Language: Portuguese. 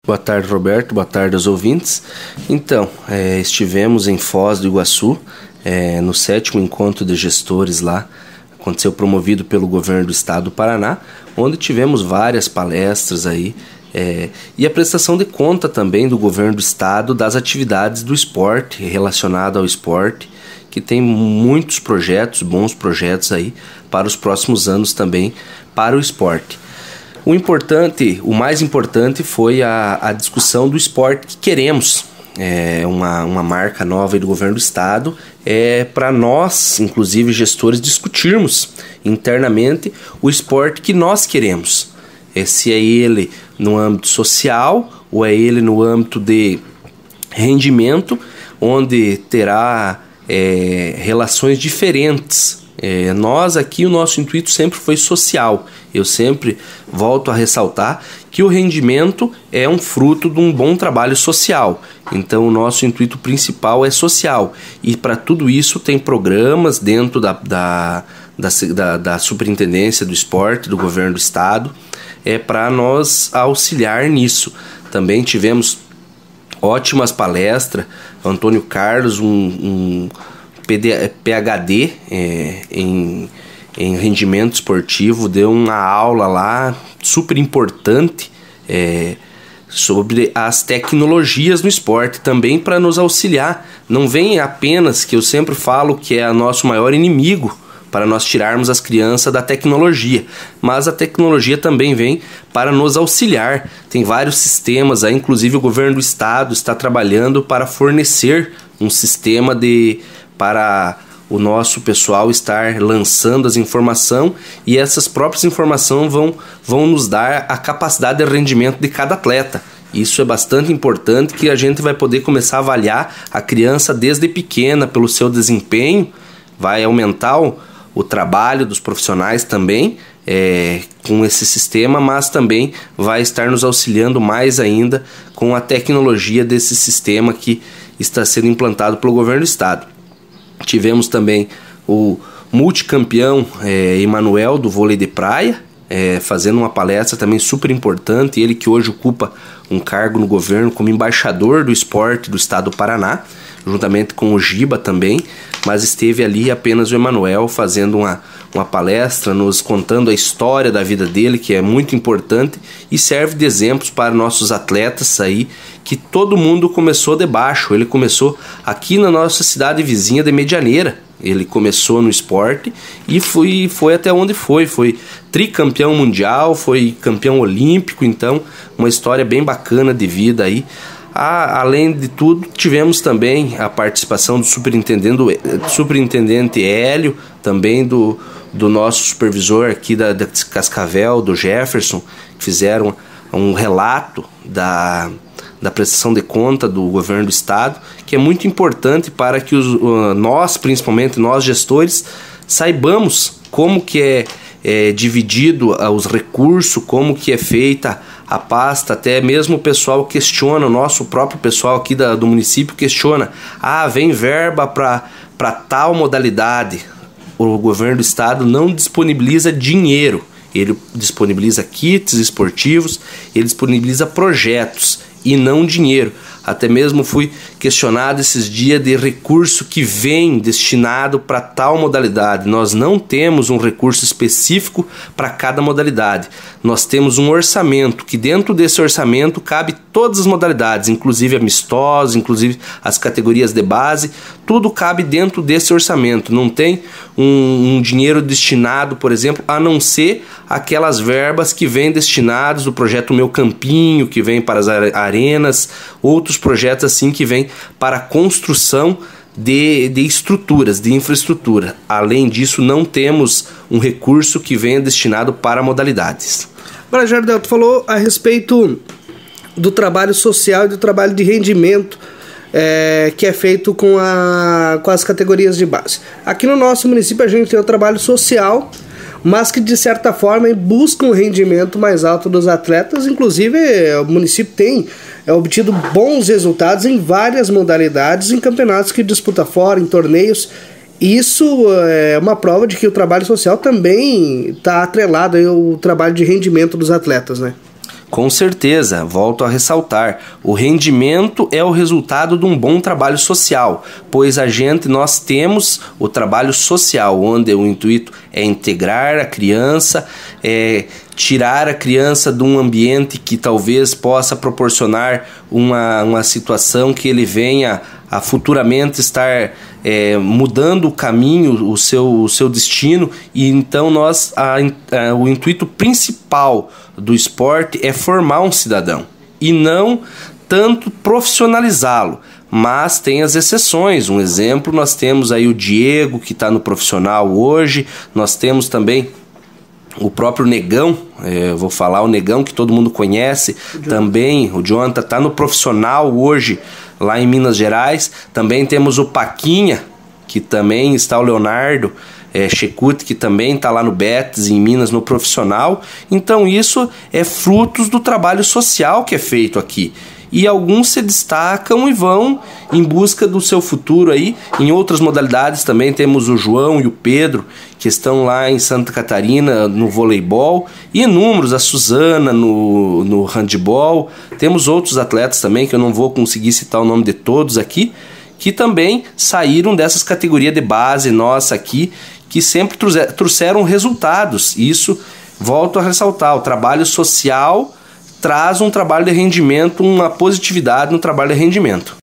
Boa tarde, Roberto. Boa tarde aos ouvintes. Então, estivemos em Foz do Iguaçu, no 7º encontro de gestores lá. Aconteceu promovido pelo governo do estado do Paraná, onde tivemos várias palestras aí, e a prestação de conta também do governo do estado das atividades do esporte, relacionado ao esporte, que tem muitos projetos, bons projetos aí para os próximos anos também para o esporte. O mais importante foi a discussão do esporte que queremos. Uma marca nova do governo do estado, para nós, inclusive gestores, discutirmos internamente o esporte que nós queremos. Se é ele no âmbito social ou é ele no âmbito de rendimento, onde terá relações diferentes. Nós aqui, o nosso intuito sempre foi social. Eu sempre volto a ressaltar que o rendimento é um fruto de um bom trabalho social. Então o nosso intuito principal é social. E para tudo isso tem programas dentro da Superintendência do Esporte, do Governo do Estado, para nos auxiliar nisso. Também tivemos ótimas palestras. Antônio Carlos, um PhD em rendimento esportivo, deu uma aula lá super importante sobre as tecnologias no esporte, também para nos auxiliar. Não vem apenas, que eu sempre falo que é o nosso maior inimigo para nós tirarmos as crianças da tecnologia, mas a tecnologia também vem para nos auxiliar. Tem vários sistemas aí, inclusive o governo do estado está trabalhando para fornecer um sistema para o nosso pessoal estar lançando as informações, e essas próprias informações vão nos dar a capacidade de rendimento de cada atleta. Isso é bastante importante, que a gente vai poder começar a avaliar a criança desde pequena pelo seu desempenho, vai aumentar o trabalho dos profissionais também com esse sistema, mas também vai estar nos auxiliando mais ainda com a tecnologia desse sistema que está sendo implantado pelo governo do estado. Tivemos também o multicampeão Emanuel do vôlei de praia, fazendo uma palestra também super importante, ele que hoje ocupa um cargo no governo como embaixador do esporte do estado do Paraná, juntamente com o Giba também, mas esteve ali apenas o Emanuel fazendo uma palestra, nos contando a história da vida dele, que é muito importante e serve de exemplos para nossos atletas aí, que todo mundo começou de baixo. Ele começou aqui na nossa cidade vizinha de Medianeira. Ele começou no esporte e foi até onde foi tricampeão mundial, foi campeão olímpico, então uma história bem bacana de vida aí. Além de tudo, tivemos também a participação do superintendente Hélio, também do nosso supervisor aqui da Cascavel, do Jefferson, que fizeram um relato da prestação de conta do governo do estado, que é muito importante para que nós, principalmente nós gestores, saibamos como que é dividido os recursos, como que é feita a pasta. Até mesmo o pessoal questiona, o nosso próprio pessoal aqui do município questiona, vem verba para tal modalidade. O governo do estado não disponibiliza dinheiro, ele disponibiliza kits esportivos, ele disponibiliza projetos e não dinheiro. Até mesmo fui questionado esses dias de recurso que vem destinado para tal modalidade. Nós não temos um recurso específico para cada modalidade. Nós temos um orçamento, que dentro desse orçamento cabe todas as modalidades, inclusive amistosos, inclusive as categorias de base, tudo cabe dentro desse orçamento. Não tem um dinheiro destinado, por exemplo, a não ser aquelas verbas que vêm destinadas do projeto Meu Campinho, que vem para as arenas, outros projetos assim que vêm para a construção de estruturas, de infraestrutura. Além disso, não temos um recurso que venha destinado para modalidades. Agora, Jardel, tu falou a respeito do trabalho social e do trabalho de rendimento que é feito com as categorias de base. Aqui no nosso município a gente tem o trabalho social, mas que de certa forma busca um rendimento mais alto dos atletas. Inclusive o município tem obtido bons resultados em várias modalidades, em campeonatos que disputa fora, em torneios. Isso é uma prova de que o trabalho social também está atrelado ao trabalho de rendimento dos atletas, né? Com certeza, volto a ressaltar, o rendimento é o resultado de um bom trabalho social, pois nós temos o trabalho social, onde o intuito é integrar a criança, tirar a criança de um ambiente que talvez possa proporcionar uma situação que ele venha a futuramente estar mudando o caminho, o seu destino, e então o intuito principal do esporte é formar um cidadão e não tanto profissionalizá-lo, mas tem as exceções. Um exemplo, nós temos aí o Diego, que está no profissional hoje, nós temos também o próprio Negão, vou falar o Negão que todo mundo conhece, também o Jonathan está no profissional hoje lá em Minas Gerais. Também temos o Paquinha, que também está o Leonardo Checute, que também está lá no Betis, em Minas, no profissional. Então isso é frutos do trabalho social que é feito aqui. E alguns se destacam e vão em busca do seu futuro aí. Em outras modalidades também temos o João e o Pedro, que estão lá em Santa Catarina no voleibol, e inúmeros, a Suzana no handball. Temos outros atletas também, que eu não vou conseguir citar o nome de todos aqui, que também saíram dessas categorias de base nossa aqui, que sempre trouxeram resultados. Isso, volto a ressaltar, o trabalho social traz um trabalho de rendimento, uma positividade no trabalho de rendimento.